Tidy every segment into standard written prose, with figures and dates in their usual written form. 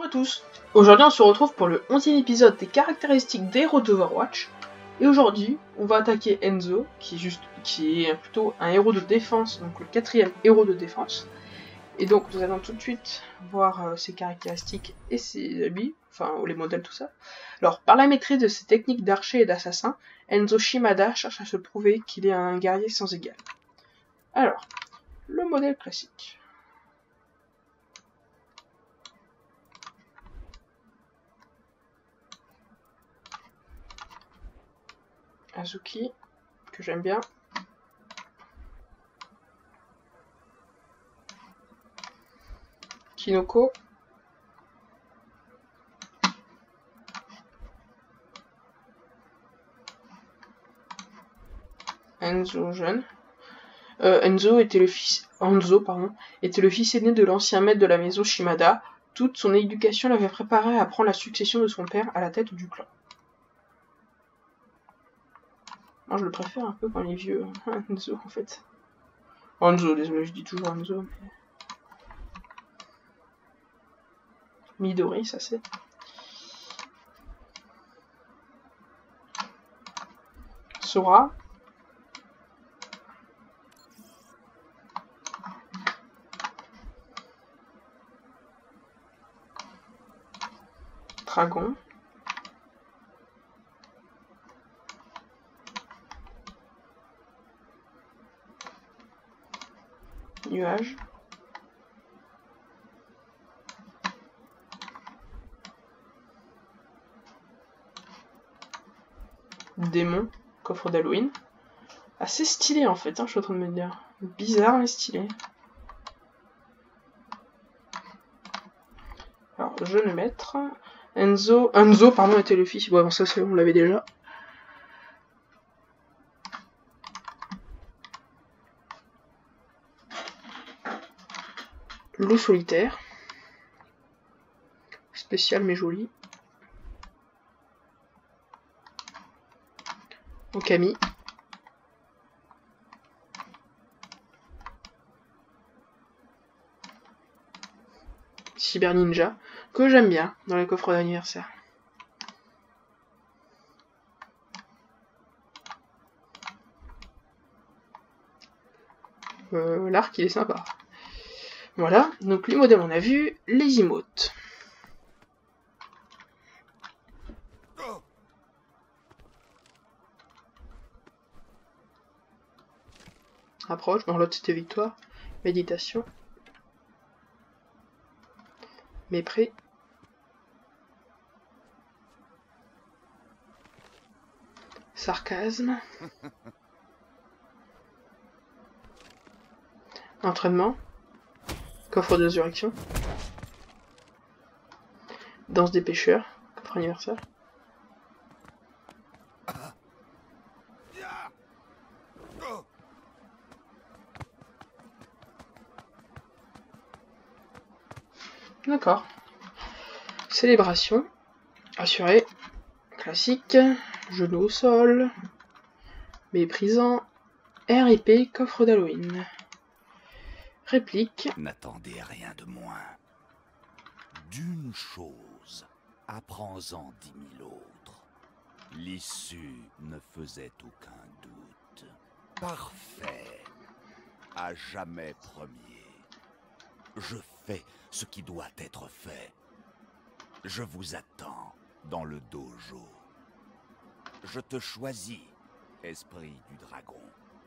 à tous. Aujourd'hui on se retrouve pour le 11e épisode des caractéristiques des héros d'Overwatch. Et aujourd'hui on va attaquer Enzo, qui est plutôt un héros de défense, donc le 4e héros de défense. Et donc nous allons tout de suite voir ses caractéristiques et ses habits, enfin les modèles, tout ça. Alors par la maîtrise de ses techniques d'archer et d'assassin, Enzo Shimada cherche à se prouver qu'il est un guerrier sans égal. Alors, le modèle classique. Azuki, que j'aime bien. Kinoko. Enzo jeune. Enzo était le fils aîné de l'ancien maître de la maison Shimada. Toute son éducation l'avait préparé à prendre la succession de son père à la tête du clan. Moi je le préfère un peu quand il est vieux, Enzo en fait. Enzo, désolé, je dis toujours Enzo. Mais... Midori, ça c'est. Sora. Dragon. Nuage. Démon. Coffre d'Halloween. Assez stylé en fait, je suis en train de me dire. Bizarre mais stylé. Alors, jeune maître. Enzo, pardon, était le fils. Bon, ça, on l'avait déjà. Loup solitaire. Spécial mais joli. Okami. Cyber Ninja, que j'aime bien dans les coffres d'anniversaire. L'arc il est sympa. Voilà, donc les modèles on a vu, les emotes. Approche, bon l'autre c'était victoire. Méditation. Mépris. Sarcasme. Entraînement. Coffre de résurrection. Danse des pêcheurs. Coffre anniversaire. D'accord. Célébration. Assuré. Classique. Genou au sol. Méprisant. RIP. Coffre d'Halloween. Réplique. N'attendez rien de moins. D'une chose, apprends-en 10 000 autres. L'issue ne faisait aucun doute. Parfait. À jamais premier. Je fais ce qui doit être fait. Je vous attends dans le dojo. Je te choisis, esprit du dragon.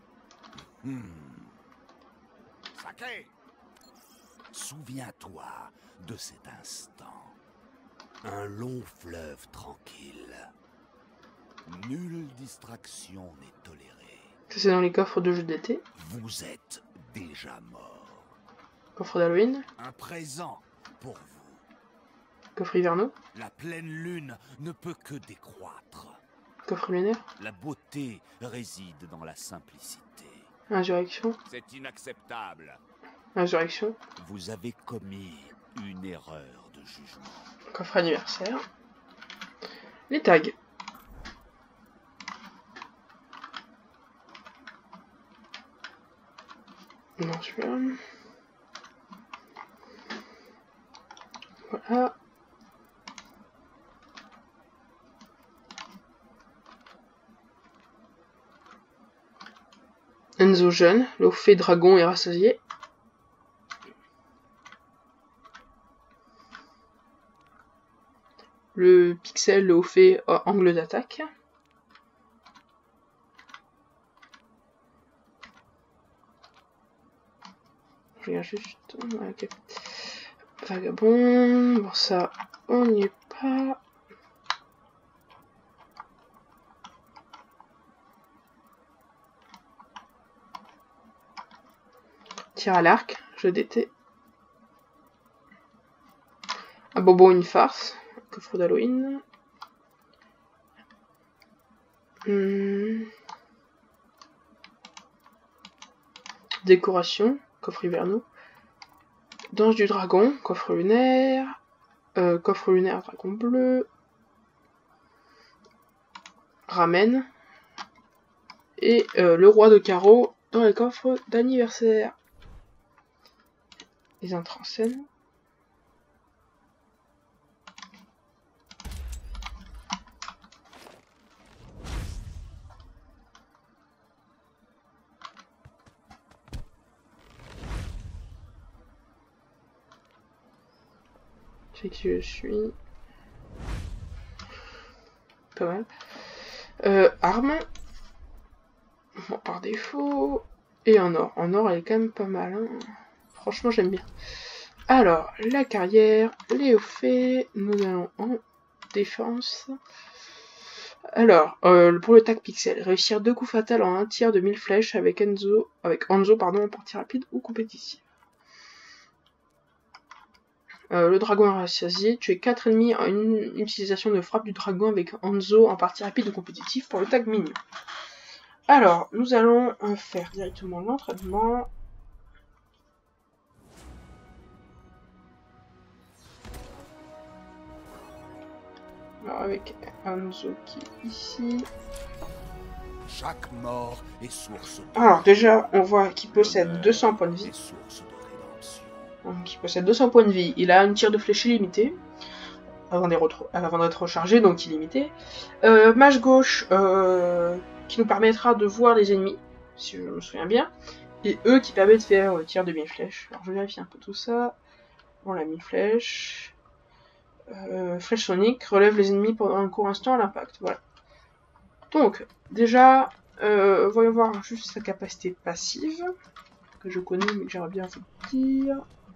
Sacré! Souviens-toi de cet instant. Un long fleuve tranquille. Nulle distraction n'est tolérée. Ça c'est dans les coffres de jeux d'été. Vous êtes déjà mort. Coffre d'Halloween. Un présent pour vous. Coffre hivernaux. La pleine lune ne peut que décroître. Coffre lunaire. La beauté réside dans la simplicité. Insurrection. C'est inacceptable. Insurrection. Vous avez commis une erreur de jugement. Coffre anniversaire. Les tags. Non, celui-là. Voilà. Enzo jeune, le haut fait dragon et rassasié. Le pixel, le haut fait angle d'attaque. Je regarde juste. Ok. Vagabond. Bon, ça, on n'y est pas. Tir à l'arc, je déteste. Un bobo, une farce. Coffre d'Halloween. Décoration, coffre hivernaux. Danse du dragon, coffre lunaire. Coffre lunaire, dragon bleu. Ramen. Et le roi de carreau dans les coffres d'anniversaire. Les entrées en scène. C'est qui je suis. Pas mal. Arme. Bon, par défaut. Et en or. En or, elle est quand même pas mal. Hein. Franchement, j'aime bien. Alors, la carrière. Les hauts faits. Nous allons en défense. Alors, pour le tag pixel. Réussir 2 coups fatals en un tir de 1000 flèches avec Enzo, en partie rapide ou compétitive. Le dragon rassasié, tuer 4 ennemis en une utilisation de frappe du dragon avec Enzo en partie rapide ou compétitif pour le tag mignon. Alors, nous allons faire directement l'entraînement. Alors, avec Enzo qui est ici. Chaque mort est source. Alors, déjà, on voit qu'il possède 200 points de vie. Donc, il possède 200 points de vie. Il a une tir de flèche illimitée avant d'être rechargé, donc illimité. Mage gauche qui nous permettra de voir les ennemis, si je me souviens bien. Et E qui permet de faire tir de 1000 flèches. Alors, je vérifie un peu tout ça. Bon, la 1000 flèches. Flèche sonique relève les ennemis pendant un court instant à l'impact. Voilà. Donc, déjà, voyons voir juste sa capacité passive, que je connais mais que j'aimerais bien vous dire.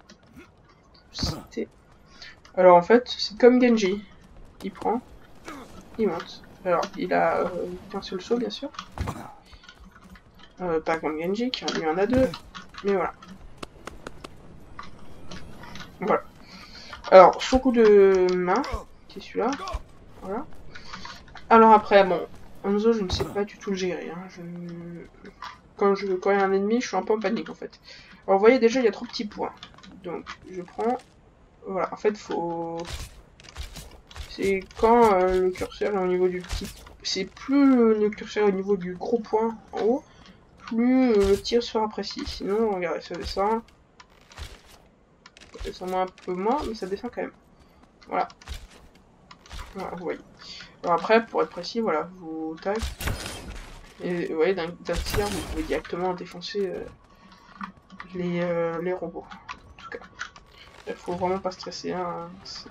Alors en fait, c'est comme Genji. Il prend, il monte. Alors, il a un seul saut, bien sûr. Pas comme Genji, qui lui en a 2. Mais voilà. Voilà. Alors, son coup de main, qui est celui-là. Voilà. Alors après, bon, Enzo, je ne sais pas du tout le gérer. Hein. Quand il y a un ennemi, je suis un peu en panique, en fait. Alors, vous voyez, déjà, il y a 3 petits points. Donc, je prends... Voilà, en fait, faut... C'est quand le curseur est au niveau du petit... C'est plus le curseur est au niveau du gros point en haut, plus le tir sera précis. Sinon, regardez, ça descend. Ça descend un peu moins, mais ça descend quand même. Voilà. Voilà, vous voyez. Alors après, pour être précis, voilà, vous tac. Et vous voyez, d'un tir, vous pouvez directement défoncer les robots. En tout cas. Il faut vraiment pas stresser, hein.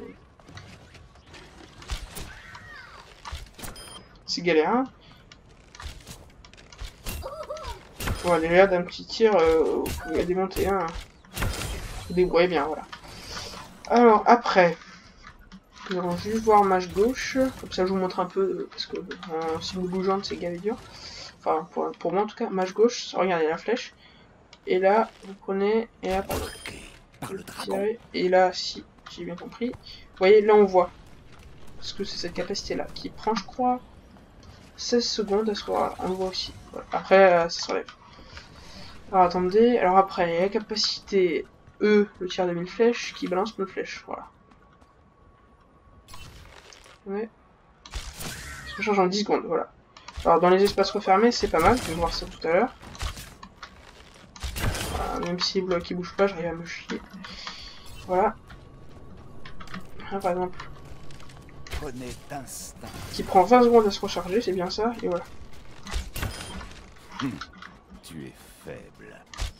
C'est galère. Hein. Voilà, déjà d'un petit tir, vous pouvez démonter un. Vous débrouillez bien, voilà. Alors après, nous allons juste voir mage gauche. Comme ça, je vous montre un peu, parce que si vous bougeant, c'est gavé dur. Enfin, pour moi en tout cas, mage gauche, regardez la flèche. Et là, vous prenez, et là, pardon. Et là, si j'ai bien compris, vous voyez, là on voit. Parce que c'est cette capacité-là qui prend, je crois, 16 secondes à se voir. On le voit aussi. Voilà. Après, ça s'enlève. Alors attendez, alors après, il y a la capacité E, le tir de 1000 flèches, qui balance nos flèches. Voilà. Ouais. Ça change en 10 secondes, voilà. Alors dans les espaces refermés, c'est pas mal, je vais voir ça tout à l'heure. Voilà, même si le bloc qui bouge pas, j'arrive à me chier. Voilà. Là, par exemple. Qui prend 20 secondes à se recharger, c'est bien ça, et voilà. Tu es faible.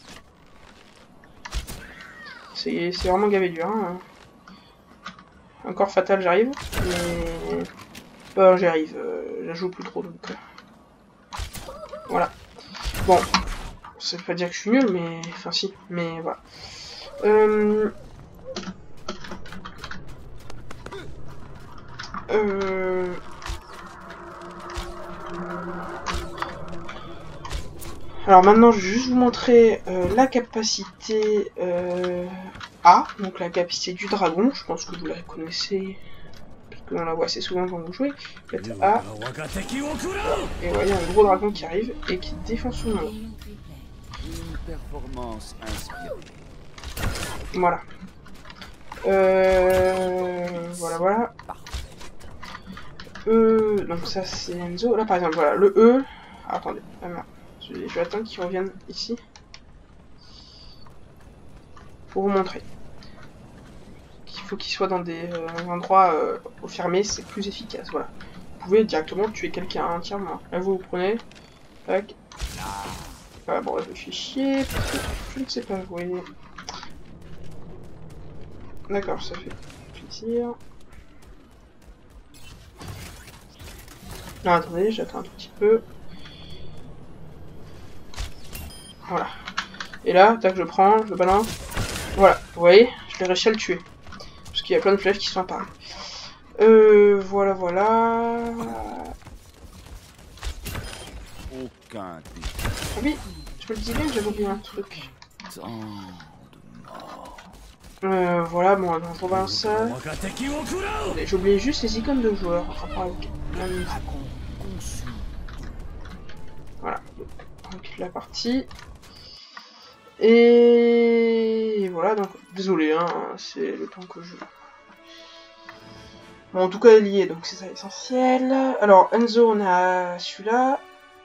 C'est vraiment gavé dur. Hein. Encore fatal, j'arrive. Mais... Bon, j'arrive. Je joue plus trop, donc... Voilà. Bon. Ça veut pas dire que je suis nul, mais... Enfin, si. Mais voilà. Alors maintenant, je vais juste vous montrer la capacité A, donc la capacité du dragon. Je pense que vous la connaissez, parce qu'on la voit assez souvent quand vous jouez. Faites A. Et voilà, il y a un gros dragon qui arrive et qui défend son nom. Une performance inspirée. Voilà. Voilà. Donc ça c'est Enzo. Là par exemple, voilà, le E. Ah, attendez, ah, merde. Je vais attendre qu'il revienne ici. Pour vous montrer. Il faut qu'il soit dans des endroits fermés, c'est plus efficace, voilà. Vous pouvez directement tuer quelqu'un entièrement. Là vous prenez. Tac. Voilà, bon, je me fais chier. Je ne sais pas jouer. D'accord, ça fait plaisir. Non, attendez, j'attends un tout petit peu. Voilà. Et là, tac, je prends, je balance. Voilà, vous voyez, je l'ai réussi à le tuer. Parce qu'il y a plein de flèches qui sont apparues. Voilà. Aucun Ah oui, je me le disais, j'avais oublié un truc. Voilà, bon, alors je rebalance ça. J'ai oublié juste les icônes de joueurs en rapport avec la musique. Voilà, donc la partie. Et voilà, donc désolé, hein, c'est le temps que je... Bon, en tout cas, elle y est, donc c'est ça l'essentiel. Alors, Enzo, on a celui-là.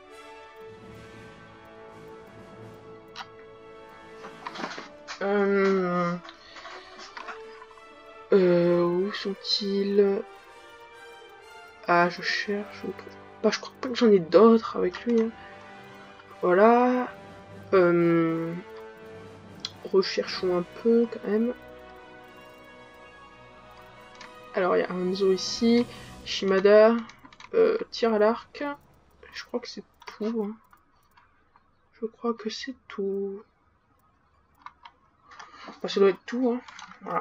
Où sont-ils? Ah, je cherche, je ne trouve pas. Je crois pas que j'en ai d'autres avec lui. Hein. Voilà. Recherchons un peu quand même. Alors, il y a Enzo ici. Shimada. Tir à l'arc. Je crois que c'est tout. Hein. Je crois que c'est tout. Enfin, ça doit être tout. Hein. Voilà.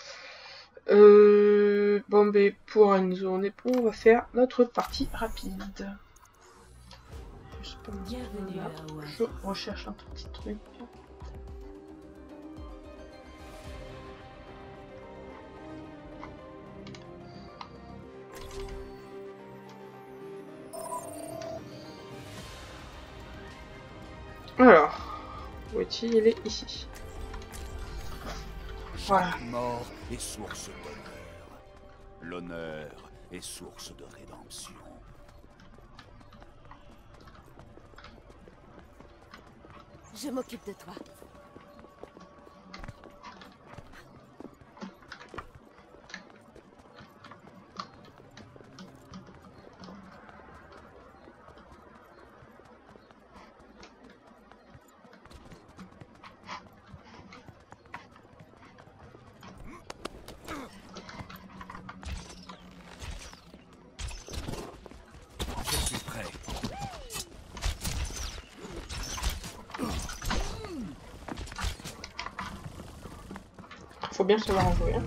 Bon, mais pour Enzo, on est bon. On va faire notre partie rapide. Je recherche un tout petit truc. Alors, où est-il? Il est ici. Voilà. Chaque mort est source d'honneur. L'honneur est source de rédemption. Je m'occupe de toi. Je suis prêt. Faut bien savoir en jouer. Hein.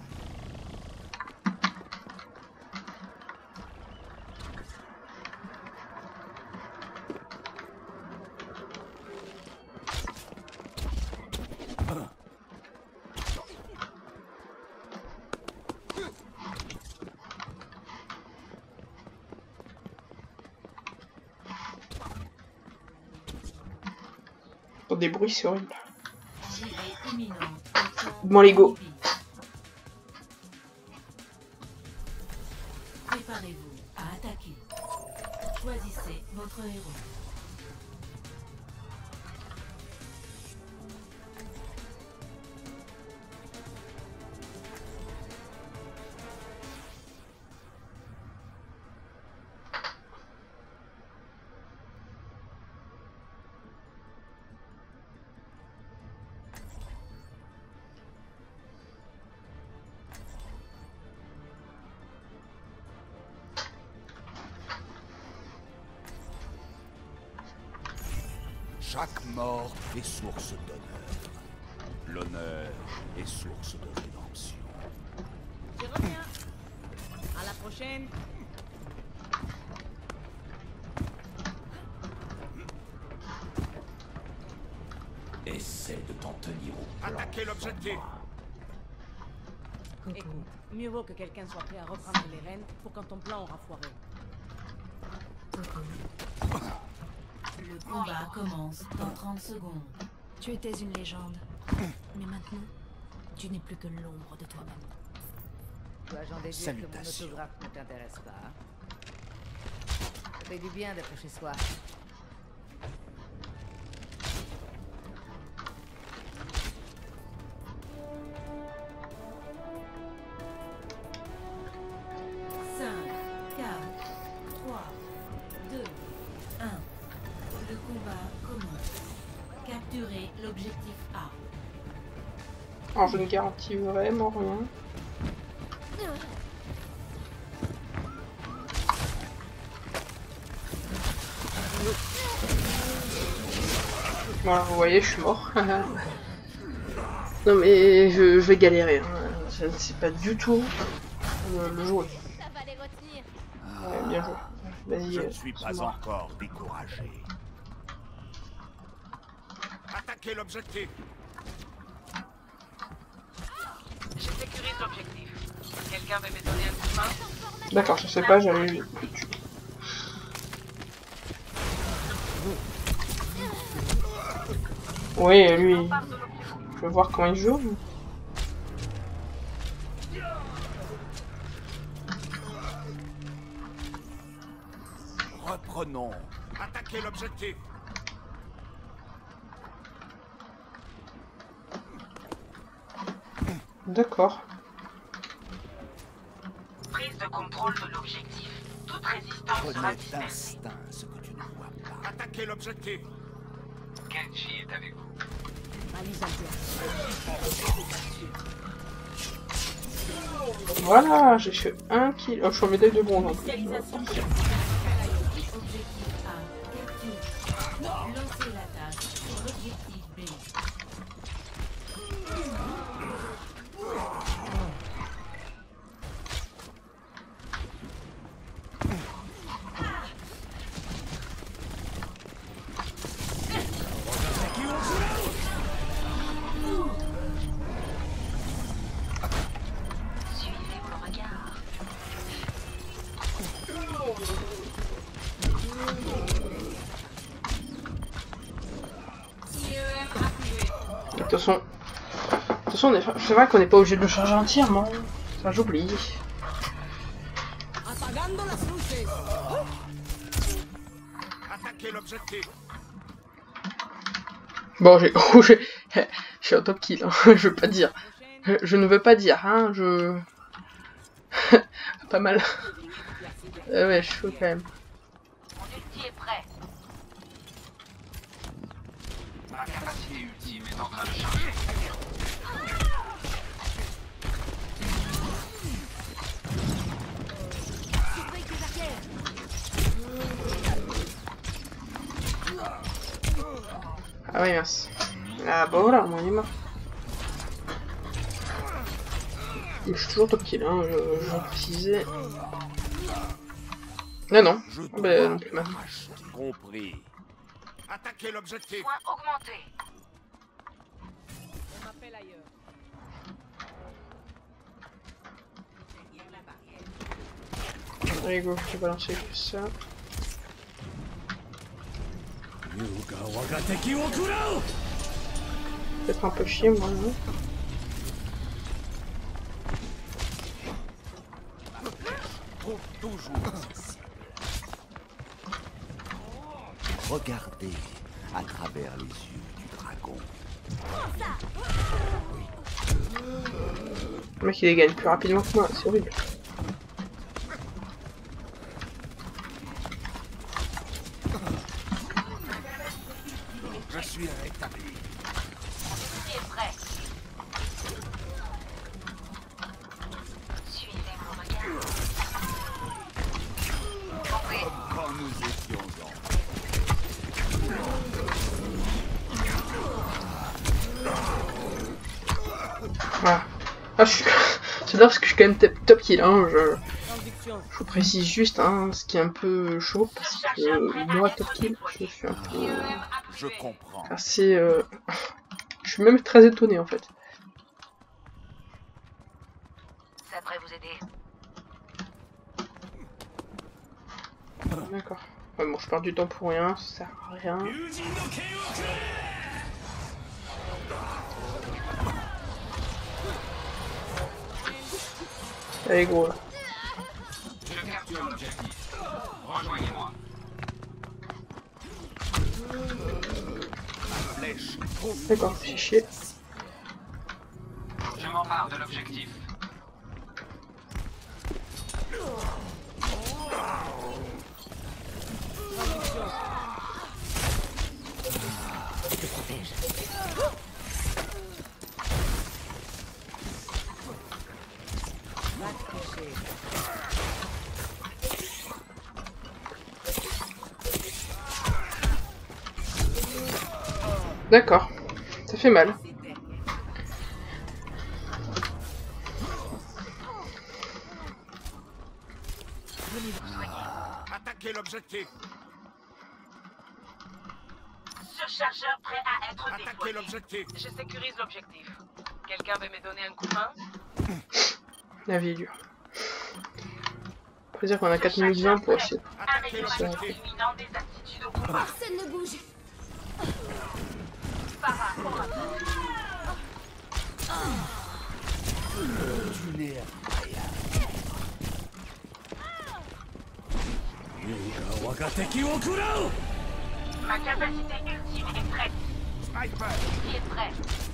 Des bruits, c'est horrible. Bon, les go. Préparez-vous à attaquer. Choisissez votre héros. Chaque mort est source d'honneur. L'honneur est source de rédemption. Je reviens. À la prochaine. Essaie de t'en tenir au plan. Attaquez l'objectif. Écoute, mieux vaut que quelqu'un soit prêt à reprendre les rênes pour quand ton plan aura foiré. Le combat commence dans 30 secondes. Tu étais une légende. Mais maintenant, tu n'es plus que l'ombre de toi-même. Dois-je en déduire que mon Salutations. autographe ne t'intéresse pas, hein? Ça fait du bien d'être chez soi. Capturer l'objectif A. Alors je ne garantis vraiment rien. Voilà, vous voyez, je suis mort. Non mais je vais galérer. Hein. Je ne sais pas du tout le jouer. Ça va les retenir. Ouais, bien joué. Vas-y. Je ne suis pas encore découragé. Attaquez l'objectif. Je sécurise l'objectif. Quelqu'un veut me donner un coup de main? D'accord, je sais pas, j'allais. Oui, lui. Je veux voir comment il joue. Reprenons. Attaquez l'objectif. D'accord. Prise de contrôle de l'objectif. Toute résistance sera Prenez dispersée. d'instinct ce que tu ne vois pas. Attaquez l'objectif. Kenji est avec vous. Voilà, j'ai fait 1 kill. Oh, je suis en médaille de bronze en plus. Spécialisation. Objectif A. Capture. Lancez l'attaque sur l'objectif B. Suivez mon regard. De toute façon, c'est vrai qu'on n'est pas obligé de le charger entièrement. Ça, j'oublie. Apagando las luces. Attaquez l'objectif. Bon, je suis en top kill, hein. Je veux pas dire. Je ne veux pas dire, hein, pas mal. Ouais, je suis chaud quand même. Mon ulti est prêt. Ma capacité ultime est en train de charger. Surveille tes arrières. Ah oui, mince. Ah bah voilà, moi il est mort. Je suis toujours top kill, hein, je vais préciser. Ah non, Je ah bah dois non plus mal. racheter. Compris. Attaquez l'objectif. Point augmenté. On m'appelle ailleurs. Allez go, je vais balancer que ça. Peut-être un peu chier moi, non? Trouve toujours accessible. Regardez à travers les yeux du dragon. Le mec il les gagne plus rapidement que moi, c'est horrible. Je suis rétabli. Mon ulti est prêt. Suivez mon regard. Compris. Quand nous étions en Ah, c'est là parce que je suis quand même top kill, hein. Je vous précise juste, hein, ce qui est un peu chaud, parce que moi, top kill, je suis un peu... Je comprends. assez... je suis même très étonné, en fait. Ça devrait vous aider. D'accord. Ouais, bon, je perds du temps pour rien, ça sert à rien. Allez, gros, là. Je capture l'objectif. Rejoignez-moi. Flèche. D'accord, c'est chier. Je m'empare de l'objectif. D'accord, ça fait mal. Attaquez l'objectif. Surchargeur prêt à être Attaquez déployé. l'objectif. Je sécurise l'objectif. Quelqu'un veut me donner un coup de main? La vie est dure. Faut dire qu'on a 4 minutes 20 pour essayer. Attaquez l'objectif. Éliminant des aptitudes au combat. Personne ne bouge. Para au rapport. Ma capacité ultime est prête. Sniper. Qui est prêt?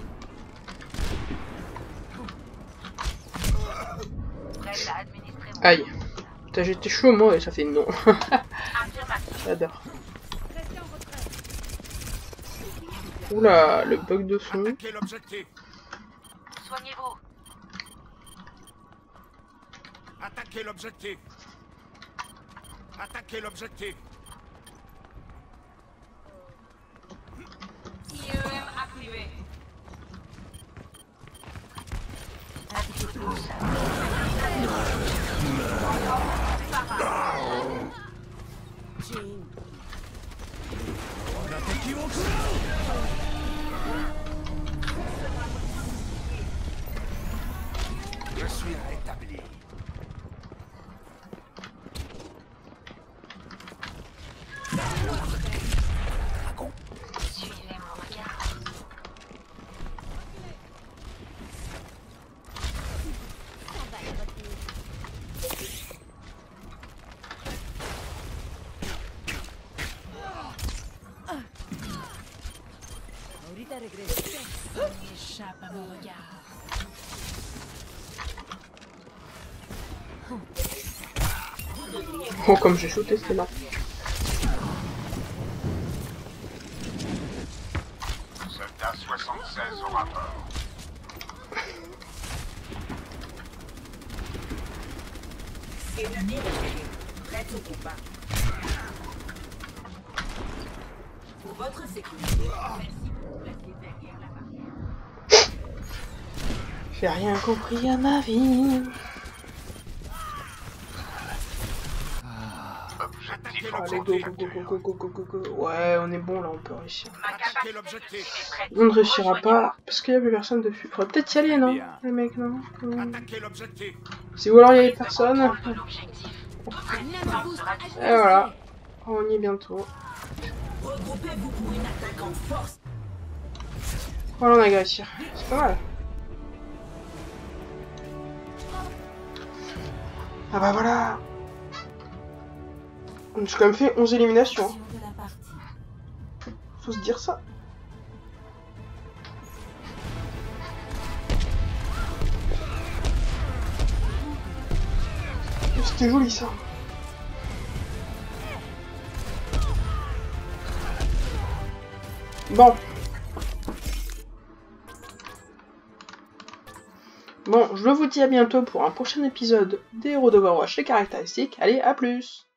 Prête à administrer mon Aïe. Putain, j'étais chaud moi et ça fait non. affirmatif. J'adore. Oula, le bug de son. Attaquez l'objectif. Soignez-vous. Attaquez l'objectif. Attaquez l'objectif. IEM activé. Je suis rétabli. Suivez mon regard. Ahorita regreso. On échappe à mon regard. Oh, comme j'ai shooté, c'est là. Soldat 76 au rapport. Pour votre sécurité, merci pour placer derrière la barrière. J'ai rien compris à ma vie. Attaquez Allez, go, go, go, go, go, go, go, go. Ouais, on est bon là, on peut réussir. Ma Attaquez capacité l'objectif. est prête. On ne réussira pas parce qu'il n'y a plus personne dessus. Faudrait peut-être y aller, non? Bien. Les mecs, non? Attaquez l'objectif. Si ou alors il y a personne. Contrôle de l'objectif. Nano boost activé. Et voilà. On y est bientôt. Regroupez-vous pour une attaque en force. Voilà, on a réussi. C'est pas mal. Ah bah voilà. On a quand même fait 11 éliminations. Action de la partie. Faut se dire ça. C'était joli ça. Bon. Bon, je vous dis à bientôt pour un prochain épisode des héros d'Overwatch, les caractéristiques. Allez, à plus!